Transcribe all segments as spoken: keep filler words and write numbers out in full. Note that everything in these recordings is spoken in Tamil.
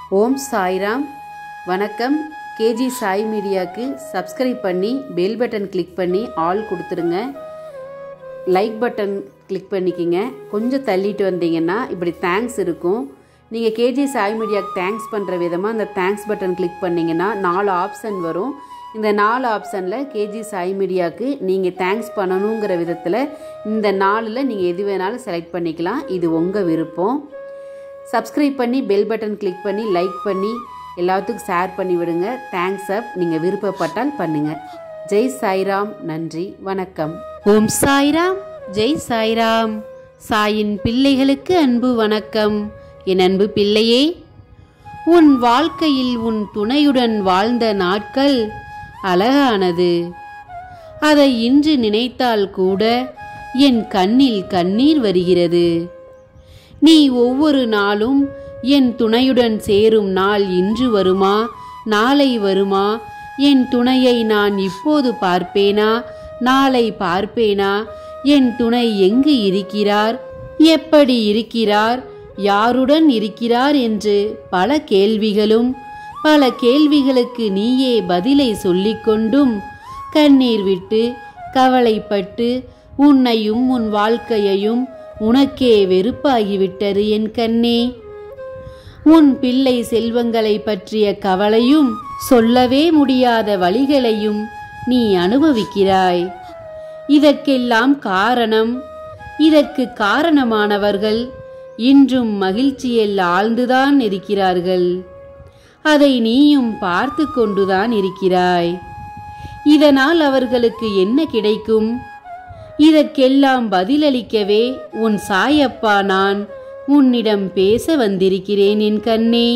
ஓம் சாய்ராம். வணக்கம். கேஜி சாய் மீடியாவுக்கு சப்ஸ்கிரைப் பண்ணி பெல் பட்டன் கிளிக் பண்ணி ஆல் கொடுத்துருங்க. லைக் பட்டன் கிளிக் பண்ணிக்கிங்க. கொஞ்சம் தள்ளிட்டு வந்தீங்கன்னா இப்படி தேங்க்ஸ் இருக்கும். நீங்கள் கேஜி சாய் மீடியாவுக்கு தேங்க்ஸ் பண்ணுற விதமாக அந்த தேங்க்ஸ் பட்டன் கிளிக் பண்ணிங்கன்னா நாலு ஆப்ஷன் வரும். இந்த நாலு ஆப்ஷனில் கேஜி சாய் மீடியாவுக்கு நீங்கள் தேங்க்ஸ் பண்ணணுங்கிற விதத்தில் இந்த நாலில் நீங்கள் எது வேணாலும் செலக்ட் பண்ணிக்கலாம். இது உங்கள் விருப்பம். சப்ஸ்கிரைப் பண்ணி பெல் பட்டன் கிளிக் பண்ணி லைக் பண்ணி எல்லாத்துக்கும் ஷேர் பண்ணி விடுங்க. தேங்க்ஸ் அப் நீங்கள் விருப்பப்பட்டால் பண்ணுங்கள். ஜெய் சாய்ராம். நன்றி. வணக்கம். ஓம் சாய்ராம். ஜெய் சாய்ராம். சாயின் பிள்ளைகளுக்கு அன்பு வணக்கம். என் அன்பு பிள்ளையே, உன் வாழ்க்கையில் உன் துணையுடன் வாழ்ந்த நாட்கள் அழகானது. அதை இன்று நினைத்தால் கூட என் கண்ணில் கண்ணீர் வருகிறது. நீ ஒவ்வொரு நாளும் என் துணையுடன் சேரும் நாள் இன்று வருமா, நாளை வருமா, என் துணையை நான் இப்போது பார்ப்பேனா, நாளை பார்ப்பேனா, என் துணை எங்கு இருக்கிறார், எப்படி இருக்கிறார், யாருடன் இருக்கிறார் என்று பல கேள்விகளும் பல கேள்விகளுக்கு நீயே பதிலை சொல்லிக்கொண்டும் கண்ணீர் விட்டு கவலைப்பட்டு உன்னையும் உன் வாழ்க்கையையும் உனக்கே வெறுப்பாகிவிட்டது என் கண்ணே. உன் பிள்ளை செல்வங்களை பற்றிய கவலையும் சொல்லவே முடியாத வழிகளையும் நீ அனுபவிக்கிறாய். இதற்கெல்லாம் காரணம், இதற்கு காரணமானவர்கள் இன்றும் மகிழ்ச்சியில் ஆழ்ந்துதான் இருக்கிறார்கள். அதை நீயும் பார்த்து கொண்டுதான் இருக்கிறாய். இதனால் அவர்களுக்கு என்ன கிடைக்கும்? இதற்கெல்லாம் பதிலளிக்கவே உன் சாயப்பா நான் உன்னிடம் பேச வந்திருக்கிறேன் என் கண்ணே.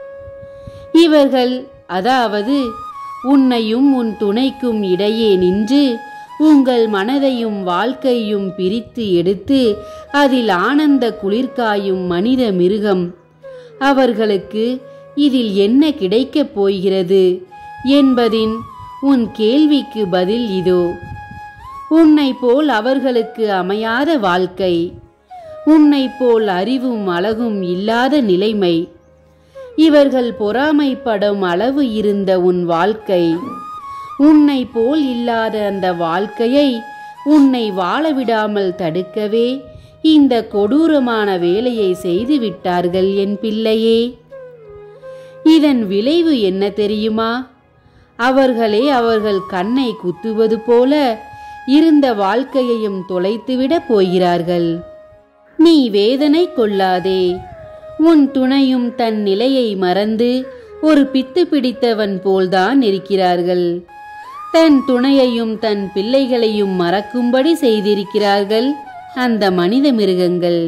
இவர்கள், அதாவது உன்னையும் உன் துணைக்கும் இடையே நின்று உங்கள் மனதையும் வாழ்க்கையும் பிரித்து எடுத்து அதில் ஆனந்த குளிர்காயும் மனித மிருகம், அவர்களுக்கு இதில் என்ன கிடைக்கப் போகிறது என்பதின் உன் கேள்விக்கு பதில் இதோ. உன்னை போல் அவர்களுக்கு அமையாத வாழ்க்கை, உன்னை போல் அறிவும் அழகும் இல்லாத நிலைமை, இவர்கள் பொறாமைப்படும் அளவு இருந்த உன் வாழ்க்கை, உன்னை போல் இல்லாத அந்த வாழ்க்கையை உன்னை வாழவிடாமல் தடுக்கவே இந்த கொடூரமான வேலையை செய்து விட்டார்கள் என் பிள்ளையே. இதன் விளைவு என்ன தெரியுமா? அவர்களே அவர்கள் கண்ணை குத்துவது போல இருந்த வாழ்க்கையையும் தொலைத்துவிட போகிறார்கள். நீ வேதனை கொள்ளாதே. உன் துணையும் தன் நிலையை மறந்து ஒரு பித்து பிடித்தவன் போல்தான் இருக்கிறார்கள். தன் துணையையும் தன் பிள்ளைகளையும் மறக்கும்படி செய்திருக்கிறார்கள் அந்த மனித மிருகங்கள்.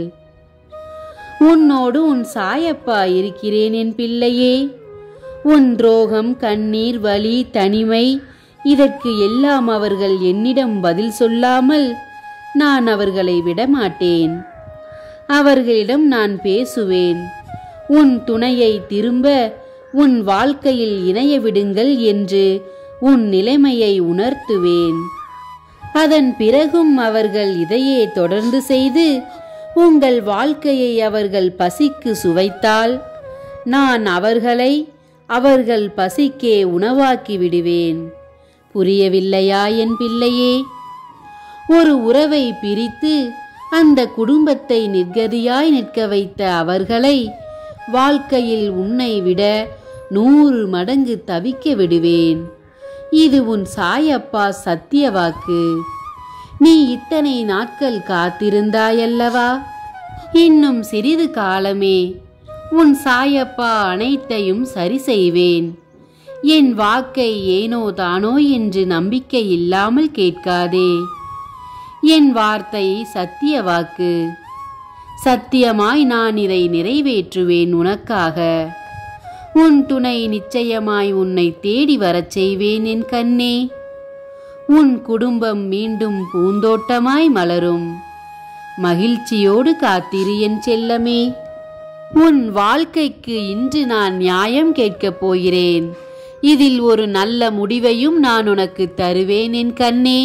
உன்னோடு உன் சாயப்பா இருக்கிறேன் என் பிள்ளையே. உன் துரோகம், கண்ணீர், வலி, தனிமை, இதற்கு எல்லாம் அவர்கள் என்னிடம் பதில் சொல்லாமல் நான் அவர்களை விடமாட்டேன். அவர்களிடம் நான் பேசுவேன். உன் துணையை திரும்ப உன் வாழ்க்கையில் இணைய விடுங்கள் என்று உன் நிலைமையை உணர்த்துவேன். அதன் பிறகும் அவர்கள் இதையே தொடர்ந்து செய்து உங்கள் வாழ்க்கையை அவர்கள் பசிக்கு சுவைத்தால் நான் அவர்களை அவர்கள் பசிக்கே உணவாக்கி விடுவேன். புரியவில்லையா என் பிள்ளையே? ஒரு உறவை பிரித்து அந்த குடும்பத்தை நிர்கதியாய் நிற்க வைத்த அவர்களை வாழ்க்கையில் உன்னை விட நூறு மடங்கு தவிக்க விடுவேன். இது உன் சாயப்பா சத்திய வாக்கு. நீ இத்தனை நாட்கள் காத்திருந்தாயல்லவா? இன்னும் சிறிது காலமே உன் சாயப்பா அனைத்தையும் சரி செய்வேன். என் வாக்கை ஏனோ தானோ என்று நம்பிக்கை இல்லாமல் கேட்காதே. என் வார்த்தை சத்திய வாக்கு. சத்தியமாய் நான் இதை நிறைவேற்றுவேன் உனக்காக. உன் துணை நிச்சயமாய் உன்னை தேடி வரச் செய்வேன் என் கண்ணே. உன் குடும்பம் மீண்டும் பூந்தோட்டமாய் மலரும். மகிழ்ச்சியோடு காத்திரு என் செல்லமே. உன் வாழ்க்கைக்கு இன்று நான் நியாயம் கேட்கப் போகிறேன். இதில் ஒரு நல்ல முடிவையும் நான் உனக்கு தருவேன் என் கண்ணே.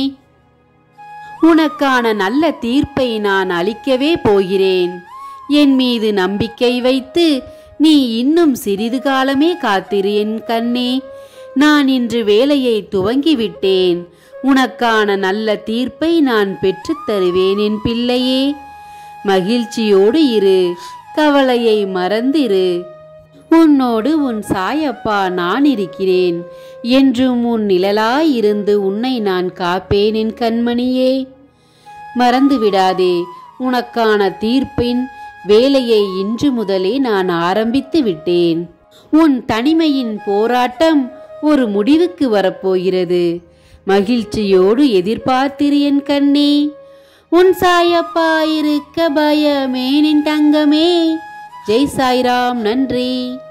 உனக்கான நல்ல தீர்ப்பை நான் அளிக்கவே போகிறேன். என் மீது நம்பிக்கை வைத்து நீ இன்னும் சிறிது காலமே காத்திரு என் கண்ணே. நான் இன்று வேலையை துவங்கிவிட்டேன். உனக்கான நல்ல தீர்ப்பை நான் பெற்றுத் தருவேன் என் பிள்ளையே. மகிழ்ச்சியோடு இரு, கவலையை மறந்திரு. உன்னோடு உன் சாயப்பா நான் இருக்கிறேன். என்றும் உன் நிழலாயிருந்து உன்னை நான் காப்பேன் என் கண்மணியே. மறந்து விடாதே, உனக்கான தீர்ப்பின் வேலையை இன்று முதலே நான் ஆரம்பித்து விட்டேன். உன் தனிமையின் போராட்டம் ஒரு முடிவுக்கு வரப்போகிறது. மகிழ்ச்சியோடு எதிர்பார்த்திரு என் கண்ணே. உன் சாயப்பா இருக்க பயமே நின் தங்கமே. ஜெய் சாய்ராம். நன்றி.